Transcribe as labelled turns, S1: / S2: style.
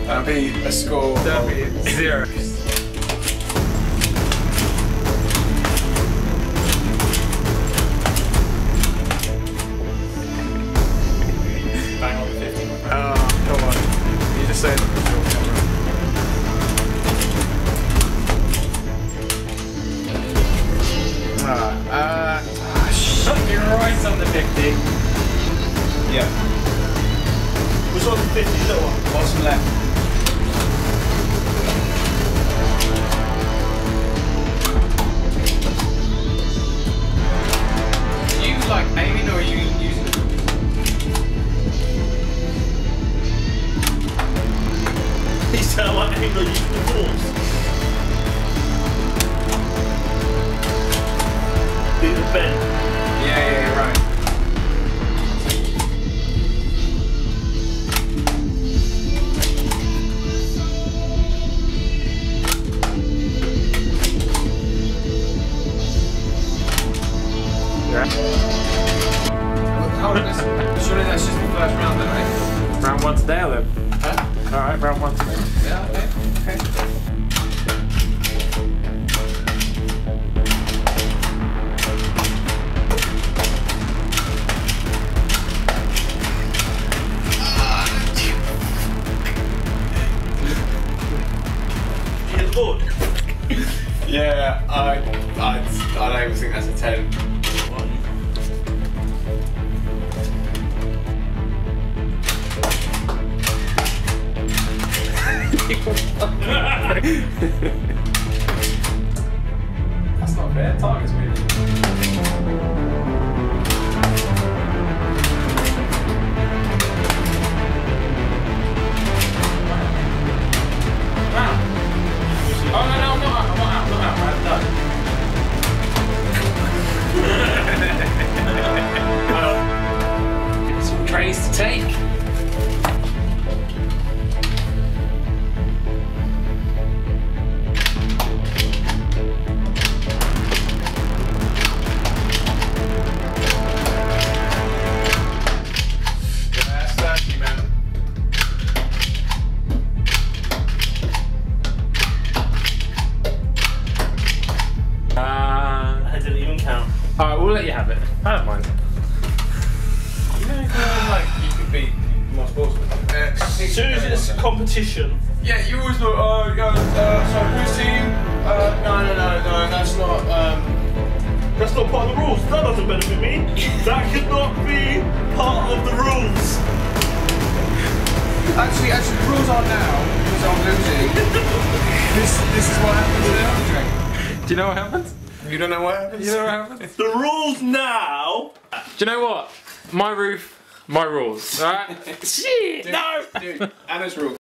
S1: That'd be a score.
S2: That'd be 0.
S1: Bang on the 50.
S2: Oh, come on. You just say it on the camera.
S1: You're right on the 50. Yeah.
S3: Which one's the 50? Little one?
S1: Bottom left. Are you like aiming or are you using it?
S3: He sound like aiming or using the balls. Do the bend.
S1: Yeah, right. Hold on, surely that's just the first round though, right?
S2: Round 1 today then.
S1: Huh?
S2: Alright, round 1 today.
S1: Yeah, okay.
S3: You hit the board?
S1: Yeah, I don't even think that's a 10. That's not fair. Target's moving. Wow. Oh no, I'm not out. I'm done. Some trays to take.
S3: I didn't even count.
S2: Alright, we'll let you have it. I don't mind.
S1: You know, like you could beat more sportsmen.
S3: As soon as it's a competition.
S1: Yeah, you always go, so whose team? No, that's not,
S3: That's not part of the rules. That doesn't benefit me. That could not be part of the rules.
S1: Actually, the rules are now, because I'm losing. this is what happens in Eldrake.
S2: Do you know what happens?
S1: You don't know what happens?
S2: You know what happens?
S3: The rules now.
S2: Do you know what? My roof, my rules. Alright? Shit! No!
S1: Dude, Anna's rule.